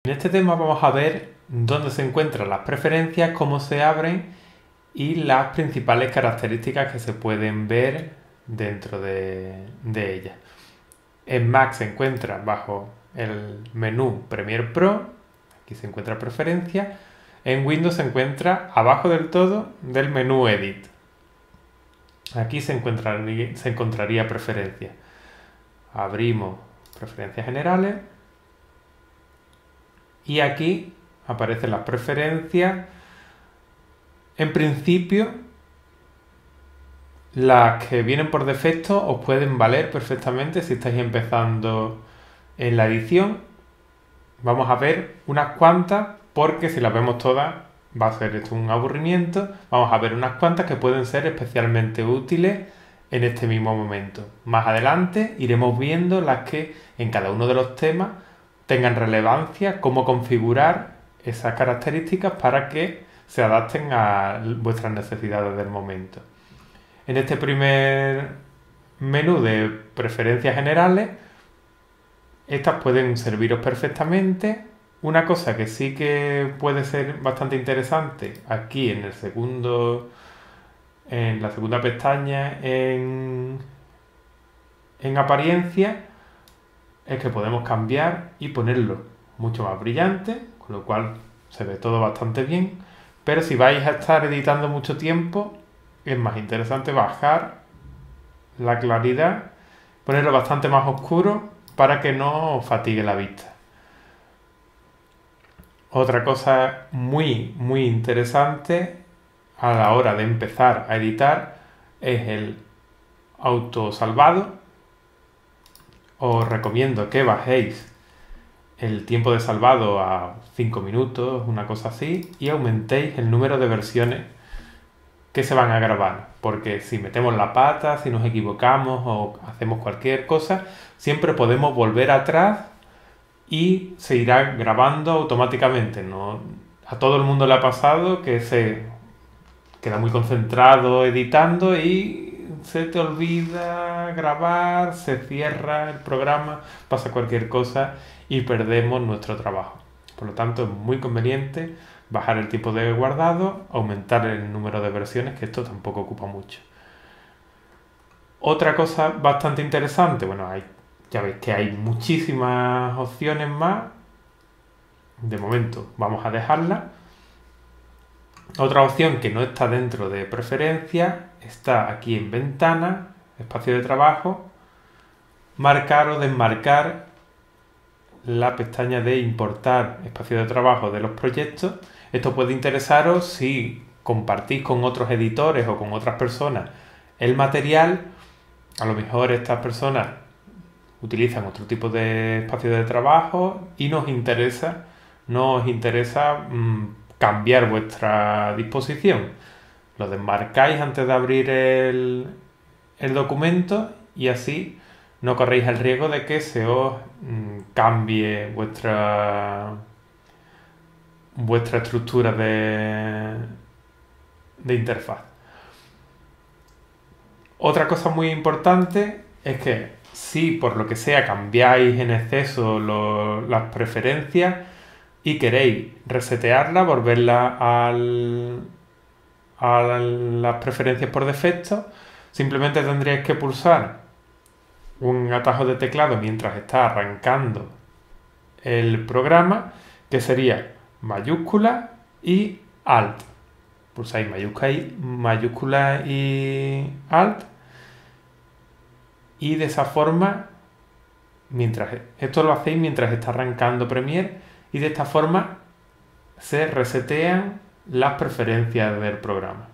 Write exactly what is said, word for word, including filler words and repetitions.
En este tema vamos a ver dónde se encuentran las preferencias, cómo se abren y las principales características que se pueden ver dentro de, de ellas. En Mac se encuentra bajo el menú Premiere Pro, aquí se encuentra preferencias. En Windows se encuentra abajo del todo del menú Edit. Aquí se encontraría, se encontraría preferencias. Abrimos preferencias generales. Y aquí aparecen las preferencias. En principio, las que vienen por defecto os pueden valer perfectamente si estáis empezando en la edición. Vamos a ver unas cuantas, porque si las vemos todas va a ser esto un aburrimiento. Vamos a ver unas cuantas que pueden ser especialmente útiles en este mismo momento. Más adelante iremos viendo las que en cada uno de los temas tengan relevancia, cómo configurar esas características para que se adapten a vuestras necesidades del momento. En este primer menú de preferencias generales, estas pueden serviros perfectamente. Una cosa que sí que puede ser bastante interesante aquí en el segundo, en la segunda pestaña en, en apariencia, es que podemos cambiar y ponerlo mucho más brillante, con lo cual se ve todo bastante bien. Pero si vais a estar editando mucho tiempo, es más interesante bajar la claridad, ponerlo bastante más oscuro para que no os fatigue la vista. Otra cosa muy, muy interesante a la hora de empezar a editar es el autosalvado. Os recomiendo que bajéis el tiempo de salvado a cinco minutos, una cosa así, y aumentéis el número de versiones que se van a grabar. Porque si metemos la pata, si nos equivocamos o hacemos cualquier cosa, siempre podemos volver atrás y se irá grabando automáticamente. ¿No? A todo el mundo le ha pasado que se queda muy concentrado editando y se te olvida grabar, se cierra el programa, pasa cualquier cosa y perdemos nuestro trabajo. Por lo tanto, es muy conveniente bajar el tiempo de guardado, aumentar el número de versiones, que esto tampoco ocupa mucho. Otra cosa bastante interesante, bueno, hay, ya veis que hay muchísimas opciones más. De momento vamos a dejarla. Otra opción que no está dentro de preferencias está aquí en ventana, espacio de trabajo, marcar o desmarcar la pestaña de importar espacio de trabajo de los proyectos. Esto puede interesaros si compartís con otros editores o con otras personas el material. A lo mejor estas personas utilizan otro tipo de espacio de trabajo y nos interesa, nos interesa mmm, cambiar vuestra disposición. Lo desmarcáis antes de abrir el, el documento y así no corréis el riesgo de que se os mmm, cambie vuestra, vuestra estructura de, de interfaz. Otra cosa muy importante es que si por lo que sea cambiáis en exceso lo, las preferencias y queréis resetearla, volverla al, a las preferencias por defecto, simplemente tendríais que pulsar un atajo de teclado mientras está arrancando el programa, que sería mayúscula y alt. Pulsáis mayúscula y, mayúscula y alt y de esa forma, mientras esto lo hacéis mientras está arrancando Premiere, y de esta forma se resetean las preferencias del programa.